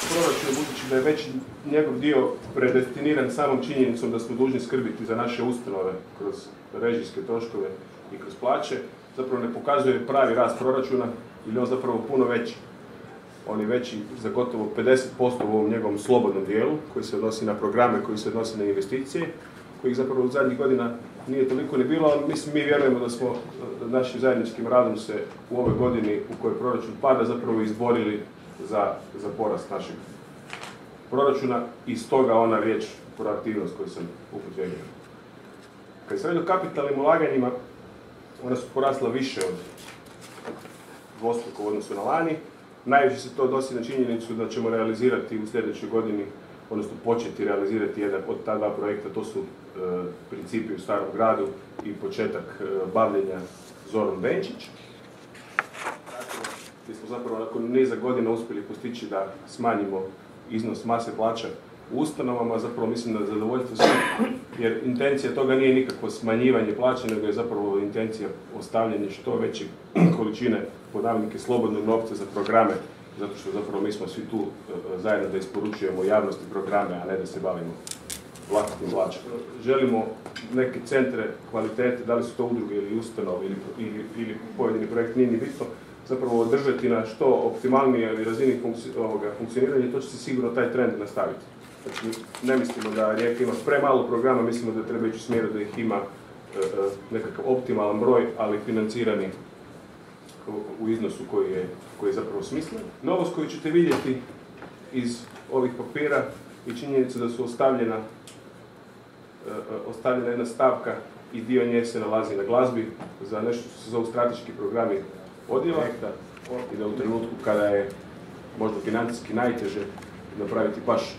proračun, budući da je već njegov dio predestiniran samom činjenicom da smo dužni skrbiti za naše ustanove kroz režijske troškove i kroz plaće, zapravo ne pokazuje pravi rast proračuna, ili on zapravo puno veći. On je veći za gotovo 50% u ovom njegovom slobodnom dijelu, koji se odnosi na programe, koji se odnosi na investicije, kojih zapravo u zadnjih godina nije toliko ni bilo, ali mi vjerujemo da smo našim zajedničkim radom se u ovoj godini u kojoj proračun pada zapravo izborili za porast našeg proračuna i stoga ona riječ proaktivnost koju sam upotrijebio. Kad se radi o kapitalnim ulaganjima, ona su porasla više od dvostruko u odnosu na lani. Najviše se to odnosi na činjenicu da ćemo realizirati u sljedećoj godini, odnosno početi realizirati jedan od ta dva projekta, to su Principi u Starom gradu i početak bavljenja Zoran Benčić. Mi smo zapravo nakon niza godina uspjeli postići da smanjimo iznos mase plaća u ustanovama, zapravo mislim da je zadovoljstvo svih, jer intencija toga nije nikakvo smanjivanje plaća, nego je zapravo intencija ostavljanje što veće količine podavnike slobodnog novca za programe, zato što zapravo mi smo svi tu zajedno da isporučujemo javnosti programe, a ne da se bavimo vlastitim plaćama. Želimo neke centre kvalitete, da li su to udruge ili ustanove ili pojedini projekt, nije ni bitno, zapravo održati na što optimalnije razini funkcioniranja, to će se sigurno taj trend nastaviti. Znači, ne mislimo da Rijeka ima premalo programa, mislimo da treba ići u smjeru da ih ima nekakav optimalan broj, ali financirani u iznosu koji je zapravo smislen. Novost koju ćete vidjeti iz ovih papira je činjenica da su ostavljena jedna stavka i dio nje se nalazi na glazbi za nešto što se zove strateški programi odjela i da u trenutku kada je možda financijski najteže napraviti baš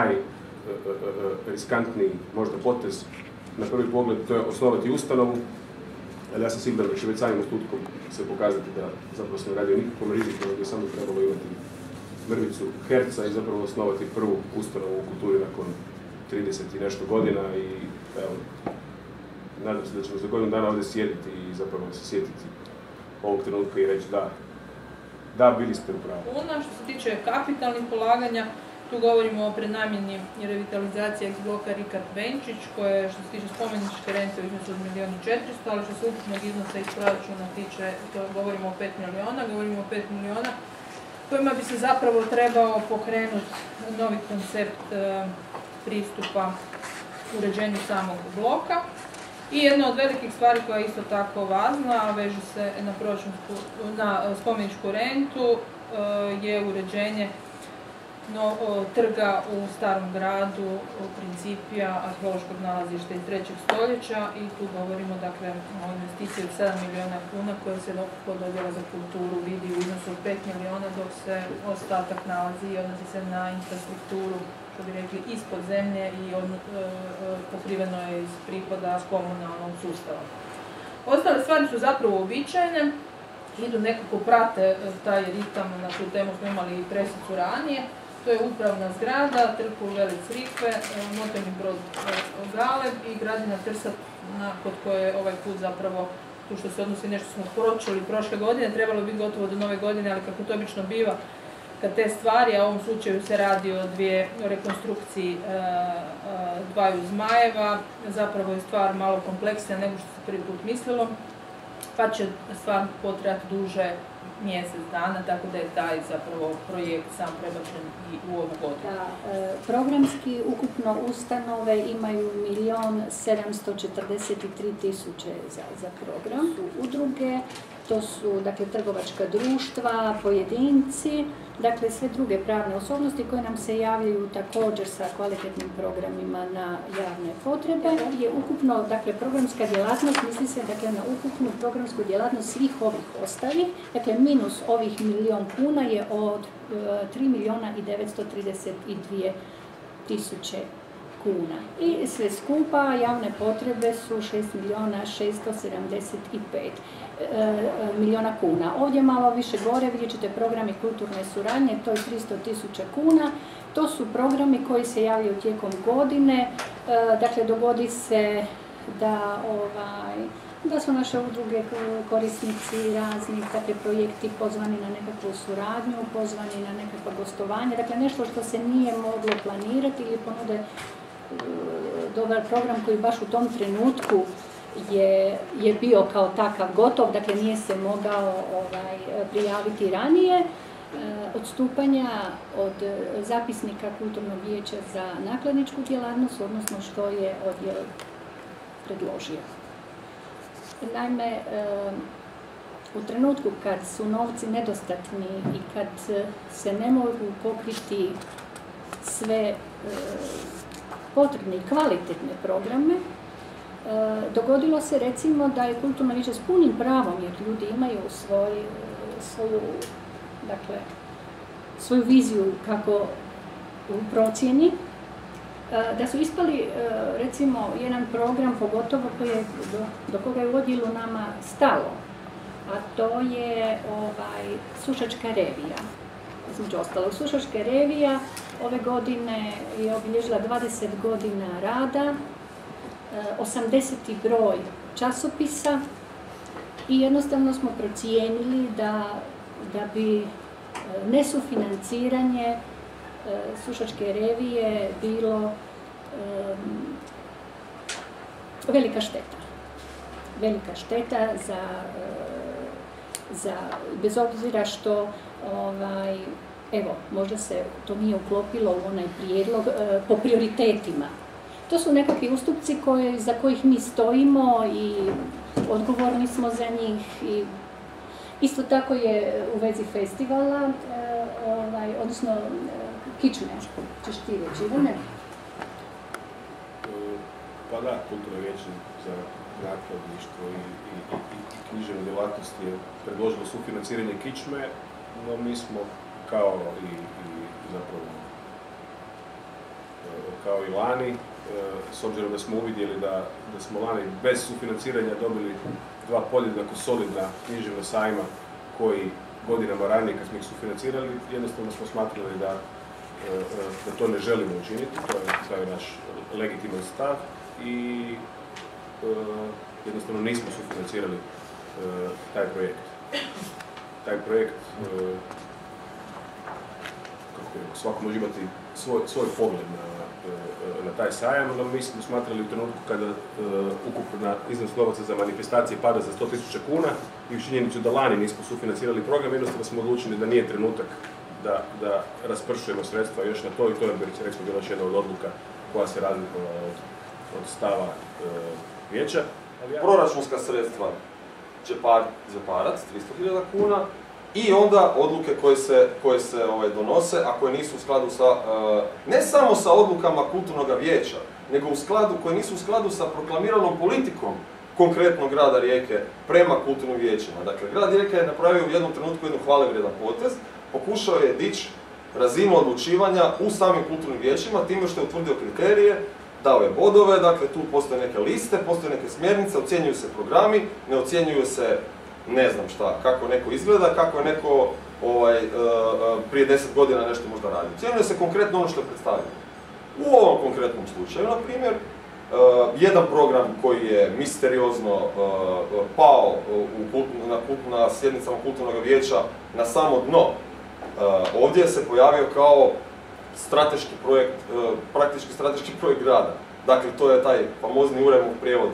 najriskantniji možda potez na prvi pogled, to je osnovati ustanovu, ali ja sam siguran da će već samim ostutkom se pokazati da zapravo se ne radi o nikakvom riziku, nego je samo trebalo imati mrvicu herca i zapravo osnovati prvu ustanovu u kulturi nakon 30 i nešto godina i evo, nadam se da ćemo za godinu dana ovdje sjediti i zapravo se sjetiti ovog trenutka i reći da, bili ste u pravu. Što se tiče kapitalnih ulaganja, tu govorimo o prenamjeni i revitalizaciji ex-bloka Rikard Benčić, koje što se tiče spomeničke rente u iznosu od 1.400.000, ali što se ukupnog iznosa iz proračuna tiče, to govorimo o 5 milijuna, govorimo o 5 milijuna, kojima bi se zapravo trebao pokrenuti novi koncept pristupa uređenju samog bloka. I jedna od velikih stvari koja je isto tako važna, a veže se na spomeničku rentu, je uređenje trga u Starom gradu, Principija, arheološkog nalazišta iz 3. stoljeća i tu govorimo dakle o investiciji od 7 milijuna kuna koje se kod odjela za kulturu vidi u iznosu od 5 milijuna, dok se ostatak nalazi i odnosi se na infrastrukturu, što bi rekli, ispod zemlje i pokriveno je iz prihoda komunalnog sustava. Ostale stvari su zapravo uobičajene, idu nekako prate taj ritam, na tu temu smo imali i presicu ranije. To je upravna zgrada, Trg Velic Rikve, motorni brod Galeb i Gradina Trsat, kod koje je ovaj put zapravo, tu što se odnosi nešto smo poročili prošle godine, trebalo biti gotovo do nove godine, ali kako to obično biva, kad te stvari, a u ovom slučaju se radi o rekonstrukciji dvaju zmajeva, zapravo je stvar malo kompleksnija nego što se prvi put mislilo, pa će stvar potrebati duže mjesec dana, tako da je taj zapravo projekt sam prebačen i u ovu godinu. Programski ukupno ustanove imaju 1.743.000 za program. Udruge, to su dakle trgovačka društva, pojedinci, dakle sve druge pravne osobnosti koje nam se javljaju također sa kvalitetnim programima na javne potrebe. Je ukupno, dakle programska djelatnost, misli se dakle na ukupnu programsku djelatnost svih ovih ostalih, dakle minus ovih 1 milijun kuna je od 3.932.000 kuna. I sve skupa javne potrebe su 6.675.000 kuna. Ovdje malo više gore vidjet ćete programi kulturne suradnje, to je 300.000 kuna. To su programi koji se javljaju tijekom godine. Dakle, dogodi se da da su naše udruge korisnici raznih, dakle, projekti pozvani na nekakvu suradnju, pozvani na nekakva gostovanja, dakle, nešto što se nije moglo planirati ili ponude dobar program koji baš u tom trenutku je bio kao takav gotov, dakle, nije se mogao prijaviti ranije. Odstupanja od zapisnika Kulturnog vijeća za nakladničku djelatnost, odnosno što je odjel predložio. Naime, u trenutku kad su novci nedostatni i kad se ne mogu pokriti sve potrebne i kvalitetne programe, dogodilo se recimo da je Kulturno vijeće s punim pravom, jer ljudi imaju svoju viziju kako u procjeni, da su ispali recimo jedan program, pogotovo do koga je u odjelu nama stalo, a to je Sušačka revija. Između ostalog, Sušačka revija ove godine je obilježila 20 godina rada, 80. broj časopisa i jednostavno smo procijenili da bi nesufinanciranje Sušačke revije bilo velika šteta. Velika šteta bez obzira što evo, možda se to nije uklopilo u onaj prijedlog po prioritetima. To su nekakvi ustupci za kojih mi stojimo i odgovorni smo za njih. I isto tako je u vezi festivala, odnosno kičme, ćeš ti reći, Ivane? Pa da, Kulturno vijeće za nakladništvo i književnu djelatnost je predložilo sufinanciranje kičme, no mi smo kao i lani, s obzirom da smo uvidjeli da smo lani bez sufinanciranja dobili dva podjednako solidna književna sajma koji godinama ranije kad smo ih sufinancirali, jednostavno smo smatrali da to ne želimo učiniti, to je naš legitiman stav i jednostavno nismo sufinancirali taj projekt. Taj projekt, svako može imati svoj pogled na taj sajam, no mi smo smatrali u trenutku kada ukupna iznos novaca za manifestacije pada za 100.000 kuna i u činjenicu da lani nismo sufinancirali program, jednostavno smo odlučili da nije trenutak da raspršujemo sredstva još na to i to je recimo bila još jedna od odluka koja se razlikovala od stava vijeća. Proračunska sredstva će zaparat 300.000 kuna i onda odluke koje se donose, a koje nisu u skladu sa, ne samo sa odlukama Kulturnog vijeća, nego koje nisu u skladu sa proklamiranom politikom konkretnog grada Rijeke prema kulturnim vijećima. Dakle, grad Rijeka je napravio u jednom trenutku jednu hvalevrijedan potez, pokušao je dići razinu odlučivanja u samim kulturnim vijećima, time što je utvrdio kriterije, dao je bodove, dakle tu postoje neke liste, postoje neke smjernice, ocjenjuju se programi, ne ocjenjuju se ne znam šta, kako neko izgleda, kako je neko prije 10 godina nešto možda radi. Ocjenjuje se konkretno ono što je predstavljeno. U ovom konkretnom slučaju, na primjer, jedan program koji je misteriozno pao na sjednicama Kulturnog vijeća na samo dno, ovdje se pojavio kao strateški projekt, praktički strateški projekt grada. Dakle, to je taj famozni Uremov prijevod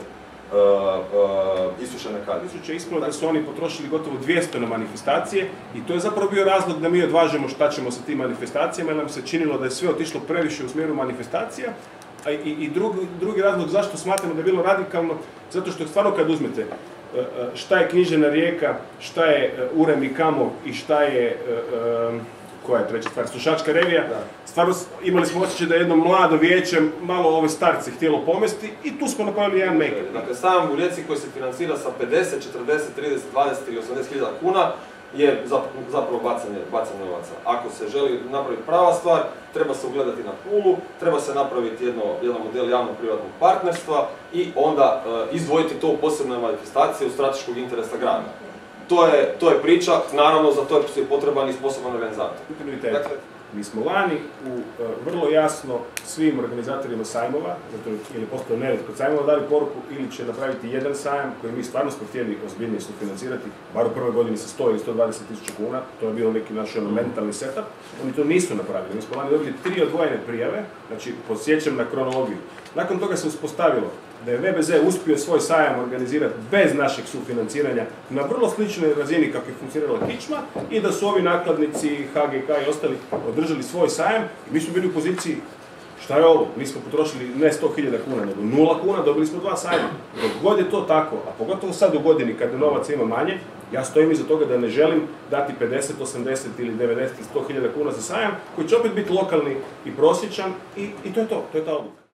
Isušene kadije. Ispalo da su oni potrošili gotovo 200 na manifestacije i to je zapravo bio razlog da mi odvažemo šta ćemo sa tim manifestacijama, jer nam se činilo da je sve otišlo previše u smjeru manifestacija. I drugi razlog zašto smatramo da je bilo radikalno, zato što stvarno kad uzmete šta je književna Rijeka, šta je Urem i Kamo i šta je, koja je treća stvar, Sušačka revija, stvarno imali smo osjećaj da je jedno mlado vijeće malo ove starce htjelo pomesti i tu smo napravili jedan make-up. Dakle, sam u Rijeci koji se financira sa 50, 40, 30, 20 ili 80.000 kuna je zapravo bacanje novaca. Ako se želi napraviti prava stvar, treba se ugledati na Pulu, treba se napraviti jedan model javno-privatnog partnerstva i onda izdvojiti to u posebne manifestacije u strateškog interesa grada. to je priča, naravno za to je potreban i sposoban organizator. Dakle, mi smo lani vrlo jasno svim organizatorima sajmova, zato jer je postao nered kod sajmova, dali poruku ili će napraviti jedan sajam koji mi stvarno smo htjeli ozbiljnije sufinancirati, bar u prvoj godini sa 100 ili 120 tisuća kuna, to je bio neki naš mentalni setup, oni to nisu napravili. Mi smo lani dobili 3 odvojene prijave, znači podsjećam na kronologiju. Nakon toga se uspostavilo da je VBZ uspio svoj sajam organizirati bez našeg sufinanciranja na vrlo sličnoj razini kako je funkcionirala Kičma i da su ovi nakladnici, HGK i ostali održali svoj sajam i mi smo bili u poziciji šta je ovo, mi smo potrošili ne 100.000 kuna, nego 0 kuna, dobili smo 2 sajma. Dok god je to tako, a pogotovo sad u godini kada novaca ima manje, ja stojim iza toga da ne želim dati 50, 80 ili 90 ili 100.000 kuna za sajam, koji će opet biti lokalni i prosječan i to je to, to je ta odluka.